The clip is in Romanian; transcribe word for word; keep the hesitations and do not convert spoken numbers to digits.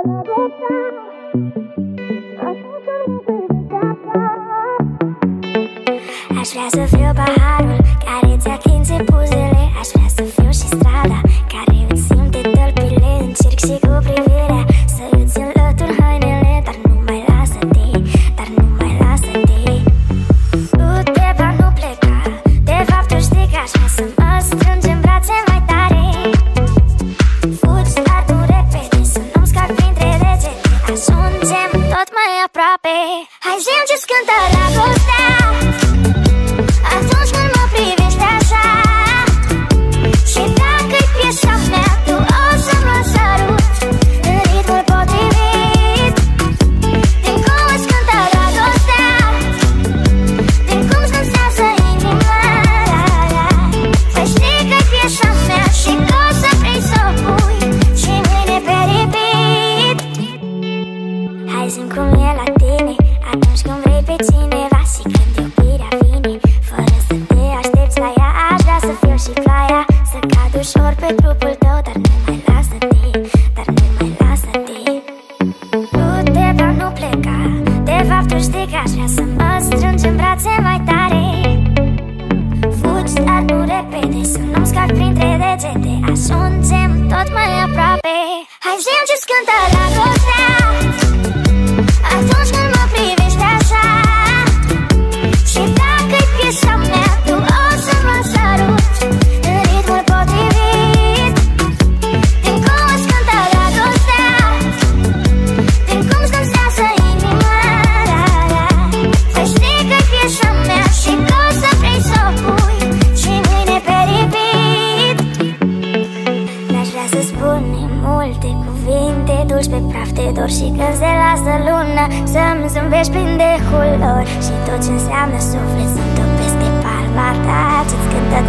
Aș vrea să fiu paharul care ți atinge buzele. Aș vrea să fiu și strada care îți simte tălpile. Încerc și cu privirea să îți înlătur hainele. Dar nu mai lasă-te, dar nu mai lasă-te. Du-te, ba nu pleca. De fapt tu știi că aș vrea să mă strângi în brațe mai tare. Fugi, dar nu repede, să nu-mi scapi printre degete. Ajungem tot mai aproape. Hai zi-mi ce-ți cântă dragostea atunci când mă privești așa. Și dacă-i piesa mea, tu o să-mi luai sărut în ritmul potrivit. Din cum îți cântă dragostea, din cum-ți dansează inima. Păi știi că-i piesa mea și că o să vrei să o pui și mâine pe repeat. Hai zi-mi cum e la tine atunci când vrei pe cineva și când iubirea vine fără să te aștepți la ea. Aș vrea să fiu și ploaia, să cad ușor pe trupul tău. Dar nu mai lasă-te, dar nu mai lasă-te. Du-te, dar nu pleca. De fapt tu știi că aș vrea să mă strângi în brațe mai tare. Fugi, dar nu repede, să nu-mi scapi printre degete. Ajungem tot mai aproape. Hai zi-mi ce-ți cântă dragostea atunci când mă privești așa. Și dacă-i piesa mea, tu o să-mi luai sărut în ritmul potrivit. Din cum îți cântă dragostea, din cum-ți dansează inima. Păi știi că-i piesa mea și că o să vrei să o pui și mâine pe repeat. N-aș vrea să spunem multe cuvinte dulci pe praf de dor și când se lasă luna să-mi zâmbești plin de culori. Și tot ce înseamnă suflet să-mi topesc de palma ta. Ce-ți cântă